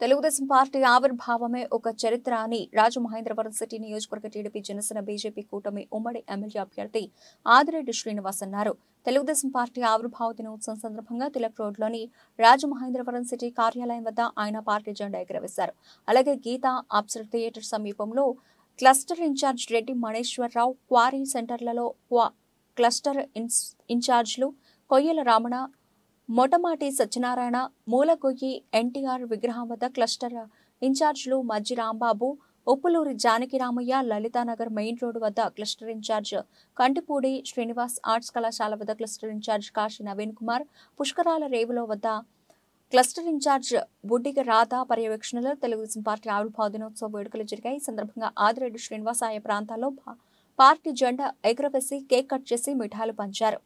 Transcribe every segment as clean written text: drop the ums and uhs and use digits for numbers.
Telugu Desam party ఆవిర్భావమే ఒక చరిత్ర అని రాజమహేంద్రవరం సిటీ నియోజకవర్గ టీడీపీ జనసేన బీజేపీ కూటమి ఉమ్మడి ఎమ్మెల్యే అభ్యర్థి ఆదిరెడ్డి శ్రీనివాస్ అన్నారు. తెలుగుదేశం పార్టీ ఆవిర్భావ దినోత్సవం సందర్భంగా తిలక్ రోడ్లోని రాజమహేంద్రవరం సిటీ కార్యాలయం వద్ద ఆయన పార్టీ జెండా ఎగురవేశారు. అలాగే గీతా అప్సర్ థియేటర్ సమీపంలో cluster in charge Reddy Maneswararao, quarry సెంటర్లలో క్లస్టర్ ఇన్ఛార్జ్లు కొయ్యల రామణ, మొటమాటి సత్యనారాయణ, మూలగొయ్యి ఎన్టీఆర్ విగ్రహం వద్ద క్లస్టర్ ఇన్ఛార్జ్లు మజ్జి రాంబాబు, ఉప్పులూరి జానకిరామయ్య, లలితానగర్ మెయిన్ రోడ్డు వద్ద cluster in charge Kantipudi Srinivas, arts కళాశాల వద్ద క్లస్టర్ ఇన్ఛార్జ్ కాశీ నవీన్ కుమార్, పుష్కరాల రేవులో వద్ద క్లస్టర్ ఇన్ఛార్జ్ బుడ్డిగ రాధా పర్యవేక్షణలో తెలుగుదేశం పార్టీ ఆవిర్భావ దినోత్సవ వేడుకలు జరిగాయి. ఈ సందర్భంగా ఆదిరెడ్డి శ్రీనివాస్ ఆయా ప్రాంతాల్లో పార్టీ జెండా ఎగురవేసి కేక్ కట్ చేసి మిఠాయిలు పంచారు.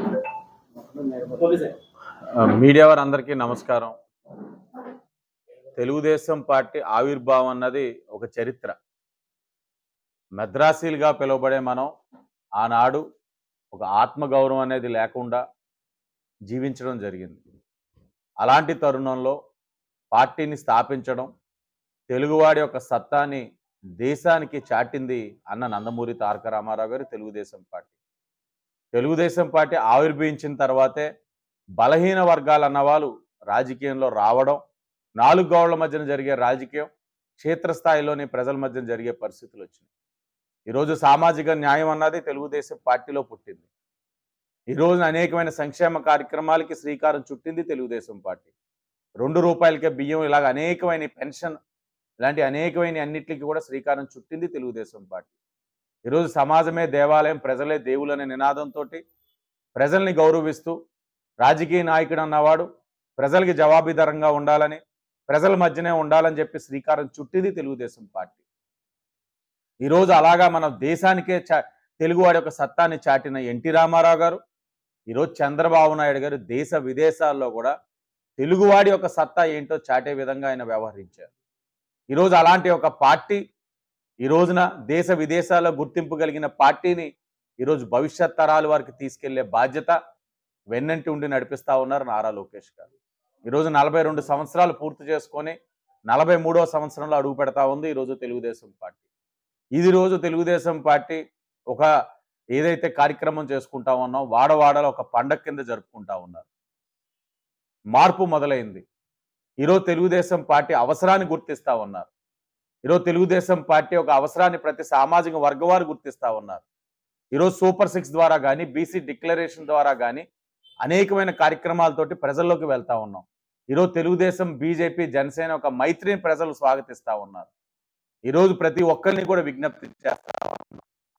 మీడియా వారందరికీ నమస్కారం. తెలుగుదేశం పార్టీ ఆవిర్భావం అన్నది ఒక చరిత్ర. మద్రాసీలుగా పిలువబడే మనం ఆనాడు ఒక ఆత్మగౌరవం అనేది లేకుండా జీవించడం జరిగింది. అలాంటి తరుణంలో పార్టీని స్థాపించడం, తెలుగువాడి యొక్క సత్తాని దేశానికి చాటింది అన్న నందమూరి తారక రామారావు గారు తెలుగుదేశం పార్టీ. తెలుగుదేశం పార్టీ ఆవిర్భవించిన తర్వాతే బలహీన వర్గాలు అన్నవాళ్ళు రాజకీయంలో రావడం, నాలుగు గోళ్ల మధ్యన జరిగే రాజకీయం క్షేత్రస్థాయిలోని ప్రజల మధ్యన జరిగే పరిస్థితులు వచ్చినాయి. ఈరోజు సామాజిక న్యాయం అన్నది తెలుగుదేశం పార్టీలో పుట్టింది. ఈరోజు అనేకమైన సంక్షేమ కార్యక్రమాలకి శ్రీకారం చుట్టింది తెలుగుదేశం పార్టీ. ₹2 బియ్యం, ఇలాగ అనేకమైన పెన్షన్, ఇలాంటి అనేకమైన అన్నిటికీ కూడా శ్రీకారం చుట్టింది తెలుగుదేశం పార్టీ. ఈరోజు సమాజమే దేవాలయం, ప్రజలే దేవులు అనే నినాదంతో ప్రజల్ని గౌరవిస్తూ రాజకీయ నాయకుడు అన్నవాడు ప్రజలకి జవాబుదారంగా ఉండాలని, ప్రజల మధ్యనే ఉండాలని చెప్పి శ్రీకారం చుట్టింది తెలుగుదేశం పార్టీ. ఈరోజు అలాగా మన దేశానికే తెలుగువాడి యొక్క సత్తాన్ని చాటిన ఎన్టీ రామారావు గారు, ఈరోజు చంద్రబాబు నాయుడు గారు దేశ విదేశాల్లో కూడా తెలుగువాడి యొక్క సత్తా ఏంటో చాటే విధంగా ఆయన వ్యవహరించారు. ఈరోజు అలాంటి ఒక పార్టీ ఈ రోజున దేశ విదేశాల్లో గుర్తింపు కలిగిన పార్టీని ఈరోజు భవిష్యత్ తరాల వారికి తీసుకెళ్లే బాధ్యత వెన్నంటి ఉండి నడిపిస్తా ఉన్నారు నారా లోకేష్ గారు. ఈరోజు 42 సంవత్సరాలు పూర్తి చేసుకొని 43వ సంవత్సరంలో అడుగు పెడతా ఉంది ఈరోజు తెలుగుదేశం పార్టీ. ఇది రోజు తెలుగుదేశం పార్టీ ఒక ఏదైతే కార్యక్రమం చేసుకుంటా ఉన్నాం, వాడవాడలో ఒక పండగ కింద జరుపుకుంటా ఉన్నారు. మార్పు మొదలైంది. ఈరోజు తెలుగుదేశం పార్టీ అవసరాన్ని గుర్తిస్తా ఉన్నారు. ఈరోజు తెలుగుదేశం పార్టీ ఒక అవసరాన్ని ప్రతి సామాజిక వర్గం వారు గుర్తిస్తా ఉన్నారు. ఈరోజు సూపర్ 6 ద్వారా కానీ, బీసీ డిక్లరేషన్ ద్వారా కానీ అనేకమైన కార్యక్రమాలతోటి ప్రజల్లోకి వెళ్తా ఉన్నాం. ఈరోజు తెలుగుదేశం, బీజేపీ, జనసేన ఒక మైత్రిని ప్రజలు స్వాగతిస్తా ఉన్నారు. ఈరోజు ప్రతి ఒక్కరిని కూడా విజ్ఞప్తి చేస్తా ఉన్నాం.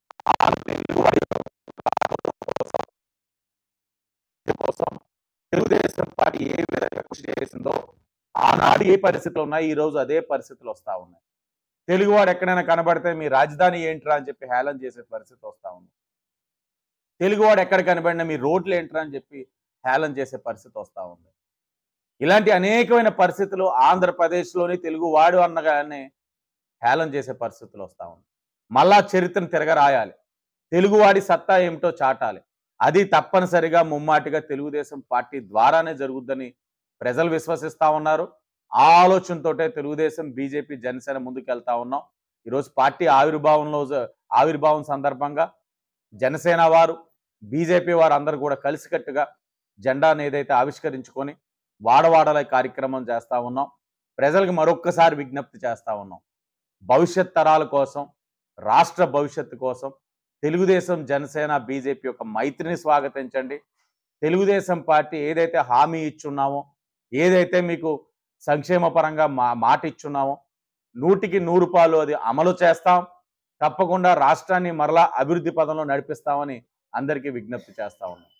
తెలుగుదేశం పార్టీ ఏ విధంగా కృషి చేసిందో ఆనాడు ఏ పరిస్థితులు ఉన్నాయి, ఈరోజు అదే పరిస్థితులు వస్తా ఉన్నాయి. తెలుగువాడు ఎక్కడైనా కనబడితే మీ రాజధాని ఏంట్రా అని చెప్పి హేళన చేసే పరిస్థితి వస్తా ఉంది. తెలుగువాడు ఎక్కడ కనబడినా మీ రోడ్లు ఏంట్రా అని చెప్పి హేళన చేసే పరిస్థితి వస్తూ ఉంది. ఇలాంటి అనేకమైన పరిస్థితులు ఆంధ్రప్రదేశ్లోని తెలుగువాడు అన్నగానే హేళన చేసే పరిస్థితులు వస్తూ ఉంది. మళ్ళా చరిత్రను తిరగరాయాలి, తెలుగువాడి సత్తా ఏమిటో చాటాలి. అది తప్పనిసరిగా ముమ్మాటిగా తెలుగుదేశం పార్టీ ద్వారానే జరుగుద్దని ప్రజలు విశ్వసిస్తూ ఉన్నారు. ఆ ఆలోచనతోటే తెలుగుదేశం, బీజేపీ, జనసేన ముందుకెళ్తా ఉన్నాం. ఈరోజు పార్టీ ఆవిర్భావం సందర్భంగా జనసేన వారు, బీజేపీ వారు అందరూ కూడా కలిసికట్టుగా జెండాను ఏదైతే ఆవిష్కరించుకొని వాడవాడల కార్యక్రమం చేస్తూ ఉన్నాం. ప్రజలకు మరొక్కసారి విజ్ఞప్తి చేస్తూ ఉన్నాం. భవిష్యత్ తరాల కోసం, రాష్ట్ర భవిష్యత్తు కోసం తెలుగుదేశం, జనసేన, బీజేపీ యొక్క మైత్రిని స్వాగతించండి. తెలుగుదేశం పార్టీ ఏదైతే హామీ ఇచ్చున్నామో, ఏదైతే మీకు సంక్షేమ పరంగా మాట ఇచ్చున్నామో 100కి 100 అది అమలు చేస్తాం. తప్పకుండా రాష్ట్రాన్ని మరలా అభివృద్ధి పదంలో నడిపిస్తామని అందరికీ విజ్ఞప్తి చేస్తా ఉన్నాం.